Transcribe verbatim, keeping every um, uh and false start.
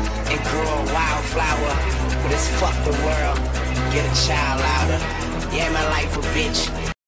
and grow a wildflower. But it's fuck the world, get a child louder. Yeah, my life a bitch.